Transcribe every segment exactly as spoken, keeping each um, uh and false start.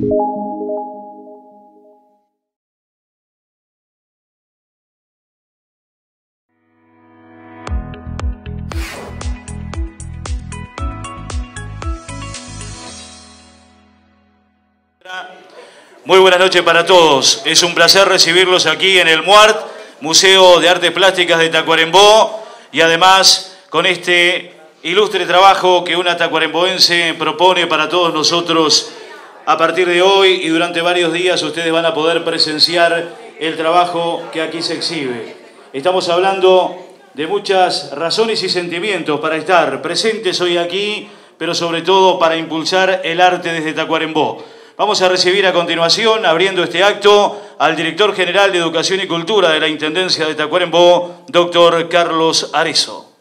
Muy buenas noches para todos. Es un placer recibirlos aquí en el MUART, Museo de Artes Plásticas de Tacuarembó, y además con este ilustre trabajo que una tacuaremboense propone para todos nosotros. A partir de hoy y durante varios días ustedes van a poder presenciar el trabajo que aquí se exhibe. Estamos hablando de muchas razones y sentimientos para estar presentes hoy aquí, pero sobre todo para impulsar el arte desde Tacuarembó. Vamos a recibir a continuación, abriendo este acto, al director general de Educación y Cultura de la Intendencia de Tacuarembó, doctor Carlos Arezzo.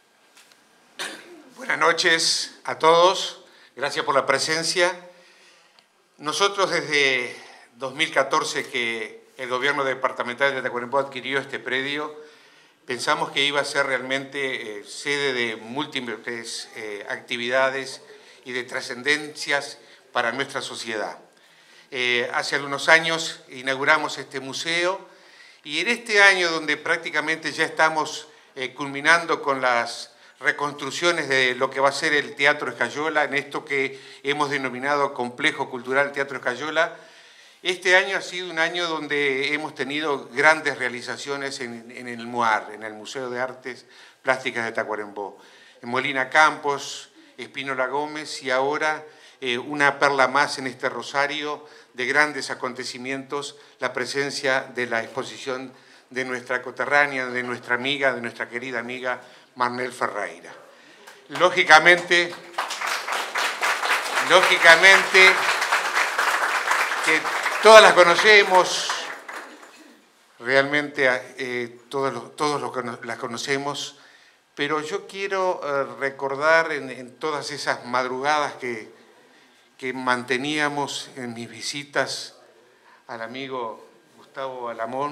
Buenas noches a todos, gracias por la presencia. Nosotros desde dos mil catorce que el gobierno departamental de Tacuarembó adquirió este predio, pensamos que iba a ser realmente eh, sede de múltiples eh, actividades y de trascendencias para nuestra sociedad. Eh, hace algunos años inauguramos este museo y en este año donde prácticamente ya estamos eh, culminando con las reconstrucciones de lo que va a ser el Teatro Escayola, en esto que hemos denominado Complejo Cultural Teatro Escayola, este año ha sido un año donde hemos tenido grandes realizaciones en, en el MUAR, en el Museo de Artes Plásticas de Tacuarembó, en Molina Campos, Espínola Gómez y ahora Eh, una perla más en este rosario de grandes acontecimientos, la presencia de la exposición de nuestra coterránea, de nuestra amiga, de nuestra querida amiga Marnel Ferreira. Lógicamente, lógicamente que todas las conocemos, realmente eh, todos, los, todos los que las conocemos, pero yo quiero eh, recordar en, en todas esas madrugadas que que manteníamos en mis visitas al amigo Gustavo Alamón,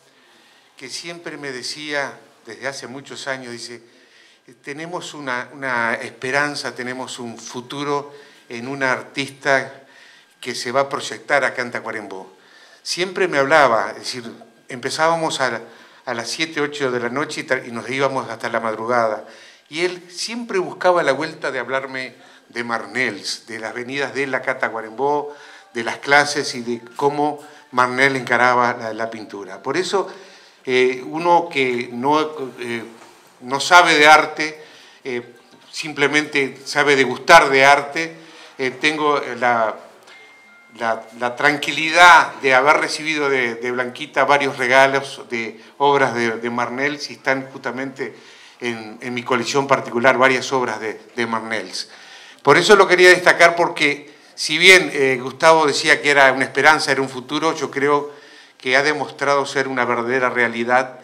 que siempre me decía, desde hace muchos años, dice, tenemos una, una esperanza, tenemos un futuro en una artista que se va a proyectar acá en Tacuarembó. Siempre me hablaba, es decir, empezábamos a, a las siete, ocho de la noche y, y nos íbamos hasta la madrugada, y él siempre buscaba la vuelta de hablarme de Marnels, de las venidas de él acá a Tacuarembó, de las clases y de cómo Marnel encaraba la, la pintura. Por eso, eh, uno que no, eh, no sabe de arte, eh, simplemente sabe degustar de arte, eh, tengo la, la, la tranquilidad de haber recibido de, de Blanquita varios regalos de obras de, de Marnels y están justamente en, en mi colección particular varias obras de, de Marnels. Por eso lo quería destacar porque, si bien eh, Gustavo decía que era una esperanza, era un futuro, yo creo que ha demostrado ser una verdadera realidad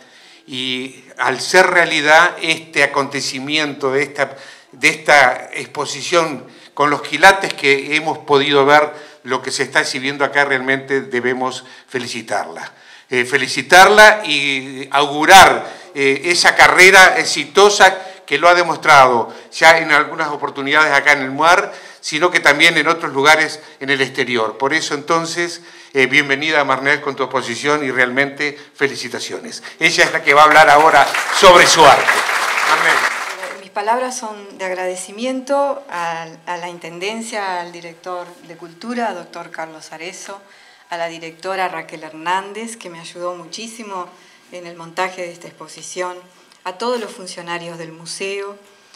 y al ser realidad este acontecimiento de esta, de esta exposición con los quilates que hemos podido ver, lo que se está exhibiendo acá, realmente debemos felicitarla. Eh, felicitarla y augurar eh, esa carrera exitosa que lo ha demostrado ya en algunas oportunidades acá en el MUAR, sino que también en otros lugares en el exterior. Por eso, entonces, eh, bienvenida Marnel con tu exposición y realmente felicitaciones. Ella es la que va a hablar ahora sobre su arte. Marnel. Mis palabras son de agradecimiento a, a la Intendencia, al director de Cultura, doctor Carlos Arezzo, a la directora Raquel Hernández, que me ayudó muchísimo en el montaje de esta exposición, a todos los funcionarios del museo.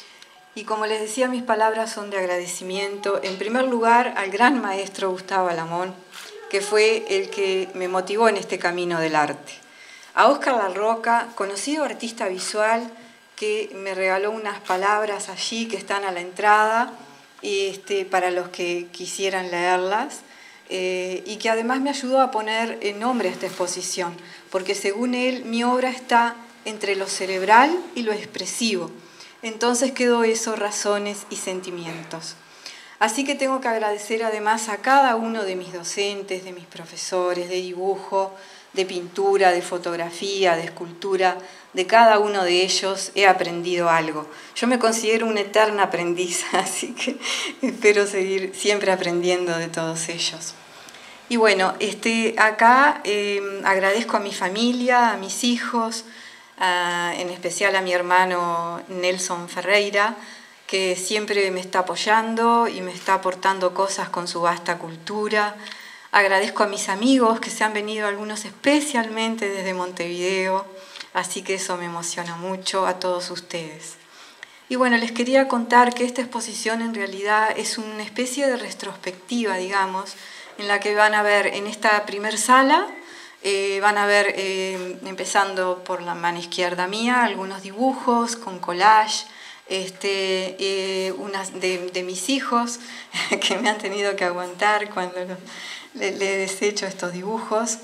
Y como les decía, mis palabras son de agradecimiento, en primer lugar, al gran maestro Gustavo Alamón, que fue el que me motivó en este camino del arte. A Óscar Larroca, conocido artista visual, que me regaló unas palabras allí que están a la entrada, este, para los que quisieran leerlas, eh, y que además me ayudó a poner nombre a esta exposición, porque según él, mi obra está entre lo cerebral y lo expresivo. Entonces quedó eso, razones y sentimientos. Así que tengo que agradecer además a cada uno de mis docentes, de mis profesores, de dibujo, de pintura, de fotografía, de escultura. De cada uno de ellos he aprendido algo. Yo me considero una eterna aprendiz, así que espero seguir siempre aprendiendo de todos ellos. Y bueno, este, acá eh, agradezco a mi familia, a mis hijos, a, en especial a mi hermano Nelson Ferreira, que siempre me está apoyando y me está aportando cosas con su vasta cultura. Agradezco a mis amigos que se han venido, algunos especialmente desde Montevideo, así que eso me emociona mucho, a todos ustedes. Y bueno, les quería contar que esta exposición en realidad es una especie de retrospectiva, digamos, en la que van a ver en esta primer sala, eh, van a ver, eh, empezando por la mano izquierda mía, algunos dibujos con collage, este, eh, unas de, de mis hijos que me han tenido que aguantar cuando lo, le, le he hecho estos dibujos,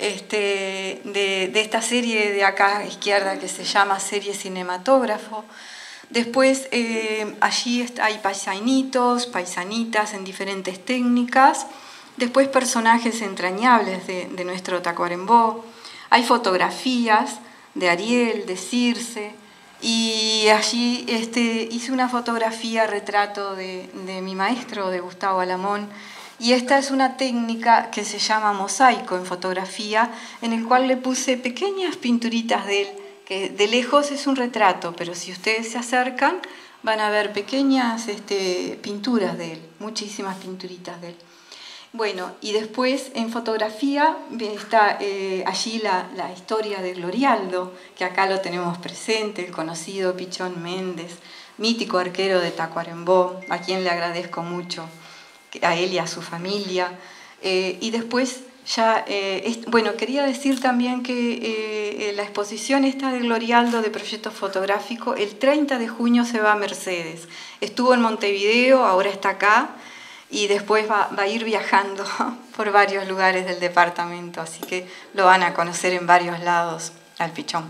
este, de, de esta serie de acá a izquierda que se llama Serie Cinematógrafo. Después eh, allí hay paisanitos, paisanitas en diferentes técnicas. Después personajes entrañables de, de nuestro Tacuarembó. Hay fotografías de Ariel, de Circe. Y allí este, hice una fotografía retrato de, de mi maestro, de Gustavo Alamón. Y esta es una técnica que se llama mosaico en fotografía, en el cual le puse pequeñas pinturitas de él, que de lejos es un retrato, pero si ustedes se acercan van a ver pequeñas este, pinturas de él, muchísimas pinturitas de él. Bueno, y después en fotografía está eh, allí la, la historia de Glorialdo, que acá lo tenemos presente, el conocido Pichón Méndez, mítico arquero de Tacuarembó, a quien le agradezco mucho, a él y a su familia. Eh, y después ya, eh, es, bueno, quería decir también que eh, la exposición esta de Glorialdo de Proyecto Fotográfico, el treinta de junio se va a Mercedes. Estuvo en Montevideo, ahora está acá, y después va, va a ir viajando por varios lugares del departamento, así que lo van a conocer en varios lados al Pichón.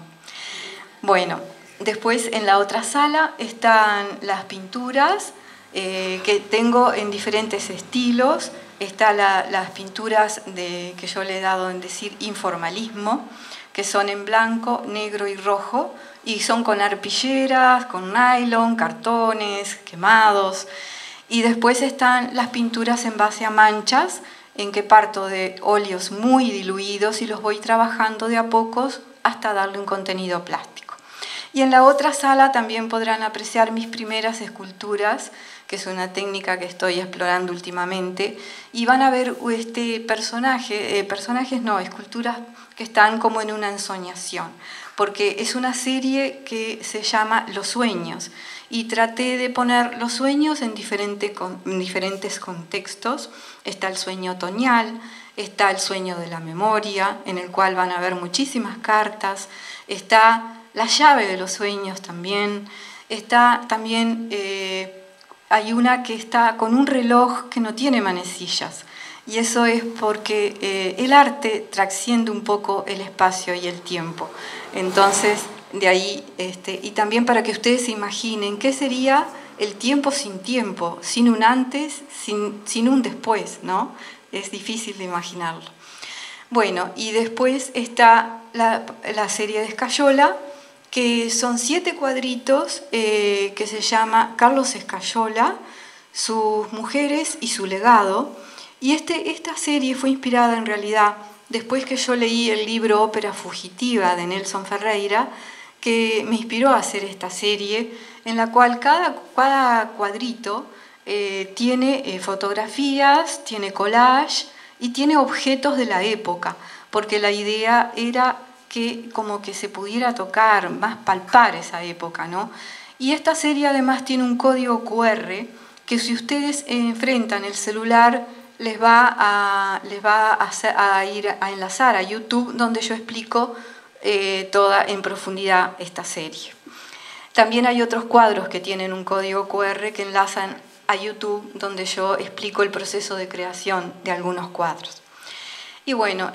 Bueno, después en la otra sala están las pinturas eh, que tengo en diferentes estilos. Están la, las pinturas de, que yo le he dado en decir informalismo, que son en blanco, negro y rojo, y son con arpilleras, con nylon, cartones, quemados. Y después están las pinturas en base a manchas, en que parto de óleos muy diluidos y los voy trabajando de a pocos hasta darle un contenido plástico. Y en la otra sala también podrán apreciar mis primeras esculturas, que es una técnica que estoy explorando últimamente, y van a ver este personaje, eh, personajes no, esculturas que están como en una ensoñación, porque es una serie que se llama Los Sueños, y traté de poner los sueños en, diferente, en diferentes contextos. Está el sueño otoñal, está el sueño de la memoria, en el cual van a ver muchísimas cartas, está la llave de los sueños también, está también, eh, hay una que está con un reloj que no tiene manecillas, y eso es porque eh, el arte trasciende un poco el espacio y el tiempo. Entonces, de ahí, este, y también para que ustedes se imaginen qué sería el tiempo sin tiempo, sin un antes, sin, sin un después, ¿no? Es difícil de imaginarlo. Bueno, y después está la, la serie de Escayola, que son siete cuadritos eh, que se llama Carlos Escayola, sus mujeres y su legado. Y este, esta serie fue inspirada en realidad después que yo leí el libro Ópera Fugitiva de Nelson Ferreira, que me inspiró a hacer esta serie, en la cual cada, cada cuadrito eh, tiene eh, fotografías, tiene collage y tiene objetos de la época, porque la idea era que como que se pudiera tocar, más palpar esa época, ¿no? Y esta serie además tiene un código cu erre que si ustedes enfrentan el celular les va a, les va a, hacer, a ir a enlazar a YouTube, donde yo explico eh, toda en profundidad esta serie. También hay otros cuadros que tienen un código cu erre que enlazan a YouTube, donde yo explico el proceso de creación de algunos cuadros. Y bueno,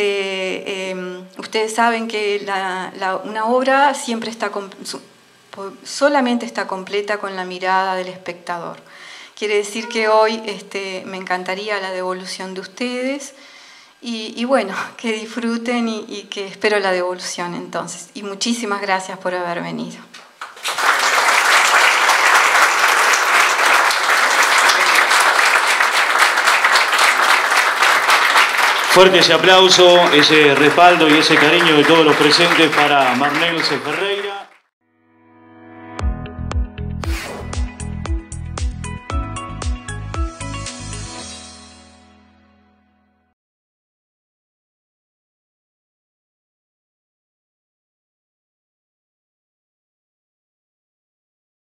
este, eh, ustedes saben que la, la, una obra siempre está, solamente está completa con la mirada del espectador. Quiere decir que hoy este, me encantaría la devolución de ustedes y, y bueno, que disfruten y, y que espero la devolución entonces. Y muchísimas gracias por haber venido. Fuerte ese aplauso, ese respaldo y ese cariño de todos los presentes para Marnelse Ferreira.